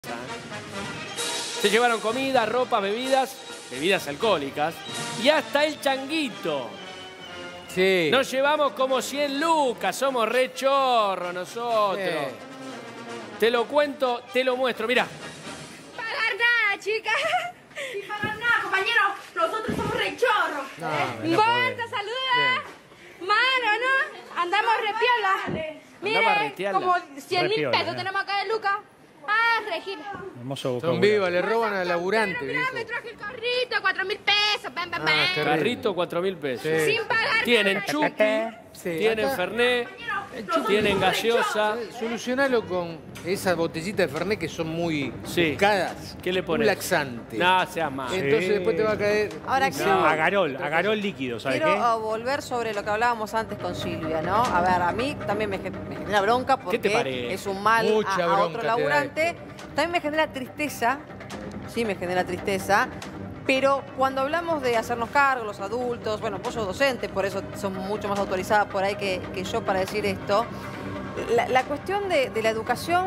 Se llevaron comida, ropa, bebidas alcohólicas y hasta el changuito. Sí. Nos llevamos como 100 lucas, somos re chorros nosotros. Te lo cuento, te lo muestro, mirá. Pagar nada, chicas. Sin pagar nada, compañero. Nosotros somos re chorros. Gorda, saluda. Mano, ¿no? Andamos re piola. Mire, como 100.000 pesos tenemos acá de lucas. Ah, Regil. Hermoso Son vivas, le roban al laburante. Mirá, me traje el carrito, 4.000 pesos. Ven, ven, ven. Carrito, 4.000 pesos. Sí. Sin pagar Tienen nada, chupi, Sí, tienen acá- fernet, tienen gaseosa. Solucionalo con esas botellitas de Fernet que son muy Sí. buscadas. ¿Qué le pones? Un laxante. No, seas más. Entonces Sí. después te va a caer... Ahora, No, quiero- Agarol líquido, ¿sabes Quiero qué? volver sobre lo que hablábamos antes con Silvia, ¿no? A ver, a mí también me genera bronca ¿Qué porque te parece? es un mal Mucha a bronca otro te da laburante. También me genera tristeza, sí me genera tristeza, pero cuando hablamos de hacernos cargo, los adultos, bueno, vos sos docente, por eso son mucho más autorizadas por ahí que yo para decir esto, la cuestión de la educación,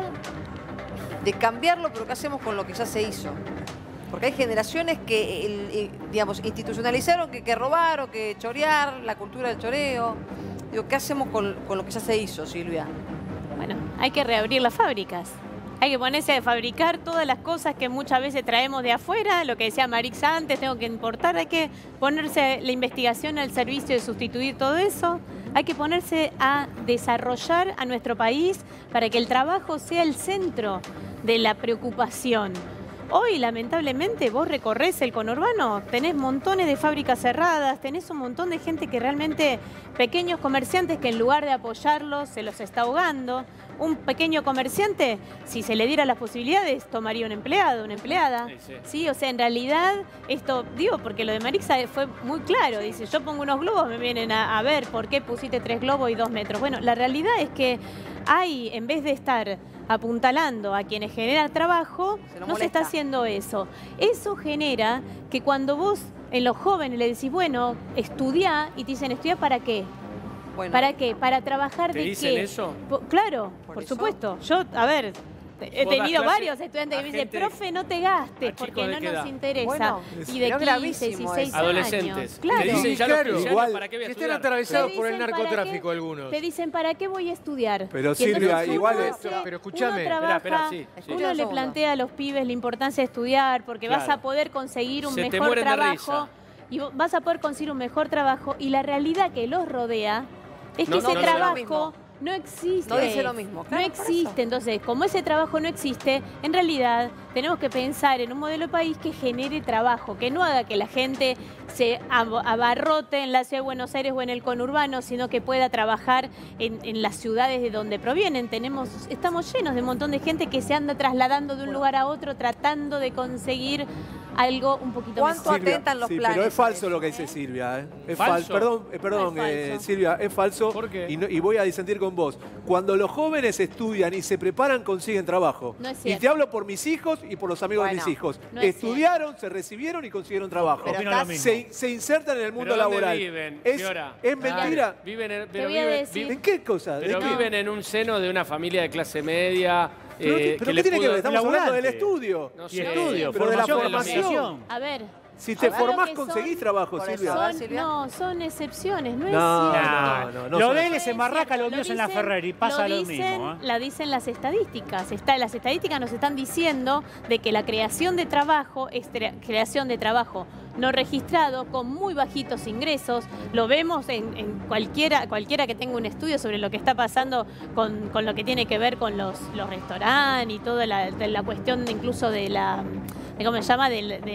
de cambiarlo, pero ¿qué hacemos con lo que ya se hizo? Porque hay generaciones que, digamos, institucionalizaron que robar o que chorear, la cultura del choreo. Digo, ¿qué hacemos con lo que ya se hizo, Silvia? Bueno, hay que reabrir las fábricas. Hay que ponerse a fabricar todas las cosas que muchas veces traemos de afuera, lo que decía Marix antes, tengo que importar, hay que ponerse la investigación al servicio de sustituir todo eso. Hay que ponerse a desarrollar a nuestro país para que el trabajo sea el centro de la preocupación. Hoy, lamentablemente, vos recorres el conurbano, tenés montones de fábricas cerradas, tenés un montón de gente que realmente, pequeños comerciantes que en lugar de apoyarlos se los está ahogando. Un pequeño comerciante, si se le diera las posibilidades, tomaría un empleado, una empleada. Sí, o sea, en realidad, esto, digo, porque lo de Marixa fue muy claro, dice, yo pongo unos globos, me vienen a ver por qué pusiste 3 globos y 2 metros. Bueno, la realidad es que hay, en vez de estar apuntalando a quienes generan trabajo, no se está haciendo eso. Eso genera que cuando vos en los jóvenes le decís, bueno, estudiá, y te dicen, ¿estudiá para qué? Bueno, ¿Para qué? ¿Para trabajar ¿Te de dicen qué? eso? Claro, ¿Por por eso? supuesto. Yo, a ver, he ¿Vos das tenido clase varios estudiantes a que me dicen, gente- profe, no te gastes, a porque chicos de no qué nos edad? interesa. Bueno, Y de pero 15, gravísimo 16 eso. Adolescentes. años. Te Claro. dicen ya Claro, los cristianos, igual, ¿para qué voy a que estén estudiar? atravesados Te por el dicen, ¿para narcotráfico qué? algunos. Te dicen, ¿para qué voy a estudiar? Pero, Y entonces Silvia, uno igual hace- pero escúchame. uno trabaja, Espera, sí, sí. Escucha uno un le segundo. plantea a los pibes la importancia de estudiar, porque vas Claro. a poder conseguir un Se te mejor mueren de trabajo. risa. Y vas a poder conseguir un mejor trabajo. Y la realidad que los rodea es que No, ese no, no, no. trabajo no existe. No dice lo mismo, No claro, por existe. Entonces, como ese trabajo no existe, en realidad tenemos que pensar en un modelo de país que genere trabajo, que no haga que la gente se abarrote en la ciudad de Buenos Aires o en el conurbano, sino que pueda trabajar en las ciudades de donde provienen. Estamos llenos de un montón de gente que se anda trasladando de un lugar a otro tratando de conseguir algo un poquito ¿Cuánto mejor. atentan los sí, planes? pero es a falso eso, lo que dice Silvia. Es ¿Falso? falso. Perdón, No es falso. Silvia, es falso. ¿Por qué? Y voy a disentir con vos. Cuando los jóvenes estudian y se preparan, consiguen trabajo. No es Y cierto. te hablo por mis hijos y por los amigos de Bueno, mis hijos. no es Estudiaron, se recibieron y consiguieron trabajo. Pero Opino estás- lo mismo. Se insertan en el mundo ¿Pero dónde laboral. viven? Es, ¿Qué hora? es mentira. Viven en, Te voy a decir- ¿En qué cosa? ¿De pero qué? viven en un seno de una familia de clase media. ¿Pero qué que les tiene que pudo- ver? Estamos hablando del laburante. estudio. No Y sé. estudio, pero de la formación, formación. A ver, Si te A ver, formás, lo que son- conseguís trabajo, por eso, Silvia. a ver, son, Silvia. no, son excepciones, no, No, es cierto. no Lo son- de él se embarraca, lo mío es en la dicen- Ferrari. Pasa lo dicen- mismo. ¿eh? La dicen las estadísticas. Las estadísticas nos están diciendo de que la creación de trabajo es creación de trabajo no registrado con muy bajitos ingresos. Lo vemos en cualquiera que tenga un estudio sobre lo que está pasando con lo que tiene que ver con los restaurantes y toda la cuestión incluso de ¿cómo se llama?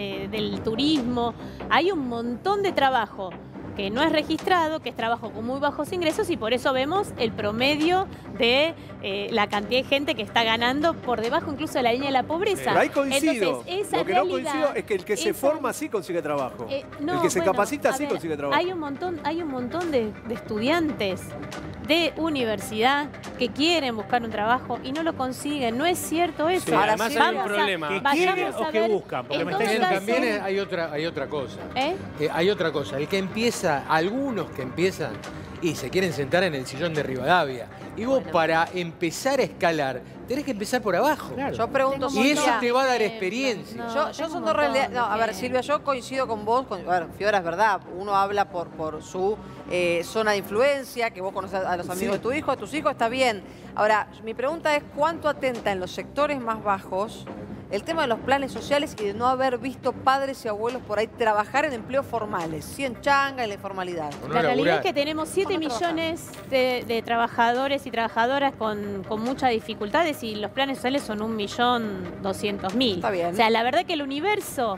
Del turismo. Hay un montón de trabajo que no es registrado, que es trabajo con muy bajos ingresos y por eso vemos el promedio de la cantidad de gente que está ganando por debajo incluso de la línea de la pobreza. Pero ahí coincido. Entonces, esa Lo que no realidad, coincido es que el que se esa- forma sí consigue trabajo. no, el que se bueno, capacita a sí ver, consigue trabajo. Hay un montón de estudiantes de universidad que quieren buscar un trabajo y no lo consiguen. No es cierto eso. Sí, además hay un Vamos a- problema. ¿Que vayamos quieren a o que ver buscan? Porque en me está todo diciendo caso- También hay otra cosa. ¿Eh? Hay otra cosa. El que empieza, algunos que empiezan y se quieren sentar en el sillón de Rivadavia. Y vos Bueno. para empezar a escalar tenés que empezar por abajo. Claro. Yo pregunto, Y eso Silvia, te va a dar experiencia. No, yo tengo son un dos realidades. montón No, de a ver, ejemplos. Silvia, yo coincido con vos. A ver, Fiora, es verdad. Uno habla por su zona de influencia, que vos conoces a los amigos de tu hijo, de tus hijos, está bien. Ahora, mi pregunta es, ¿cuánto atenta en los sectores más bajos el tema de los planes sociales y de no haber visto padres y abuelos por ahí trabajar en empleos formales? Sí, en changa, en la informalidad. O no La realidad laburar. es que tenemos 7 ¿Cómo trabajan? millones de trabajadores y trabajadoras con muchas dificultades y los planes sociales son 1.200.000. Está bien. O sea, la verdad que el universo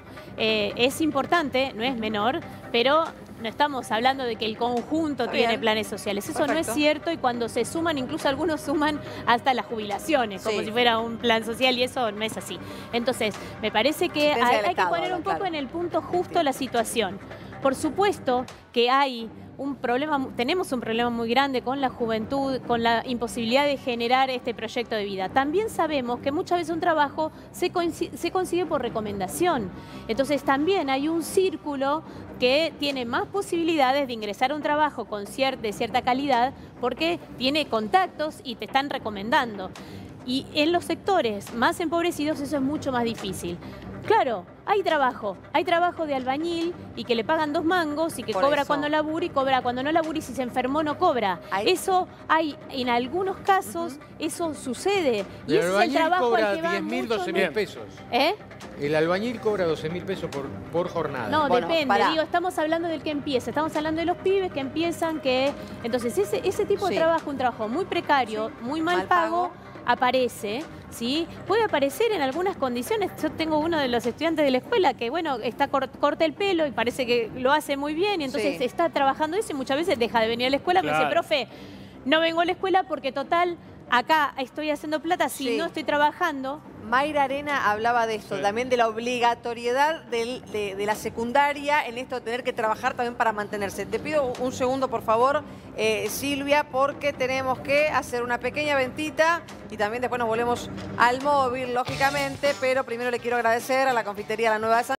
es importante, no es menor, pero no estamos hablando de que el conjunto Está tiene bien. planes sociales. Eso no es Perfecto. cierto y cuando se suman, incluso algunos suman hasta las jubilaciones, como Sí. si fuera un plan social y eso no es así. Entonces, me parece que Asistencia hay del que Estado, poner un poco claro. en el punto justo la situación. Por supuesto que hay un problema, tenemos un problema muy grande con la juventud, con la imposibilidad de generar este proyecto de vida. También sabemos que muchas veces un trabajo se consigue por recomendación. Entonces también hay un círculo que tiene más posibilidades de ingresar a un trabajo de cierta calidad porque tiene contactos y te están recomendando. Y en los sectores más empobrecidos eso es mucho más difícil. Claro, hay trabajo de albañil y que le pagan 2 mangos y que Por cobra eso. cuando labura y cobra cuando no labura y si se enfermó no cobra. Hay- Eso hay, en algunos casos, eso sucede. Y El ese es el albañil trabajo cobra al que van 10.000, muchos 12.000 no- pesos. ¿Eh? El albañil cobra 12.000 pesos por jornada. No, Bueno, depende. pará. Digo, estamos hablando del que empieza, estamos hablando de los pibes que empiezan, que... Entonces, ese tipo de Sí. trabajo, un trabajo muy precario, muy mal, Mal pago, pago. aparece, ¿sí? Puede aparecer en algunas condiciones. Yo tengo uno de los estudiantes de la escuela que, bueno, está corta el pelo y parece que lo hace muy bien y entonces Sí. está trabajando eso y muchas veces deja de venir a la escuela. Me dice, Claro. profe, no vengo a la escuela porque total, acá estoy haciendo plata, si Sí. no estoy trabajando... Mayra Arena hablaba de esto, Sí. también de la obligatoriedad de la secundaria en esto de tener que trabajar también para mantenerse. Te pido un segundo, por favor, Silvia, porque tenemos que hacer una pequeña ventita y también después nos volvemos al móvil, lógicamente, pero primero le quiero agradecer a la confitería La Nueva de San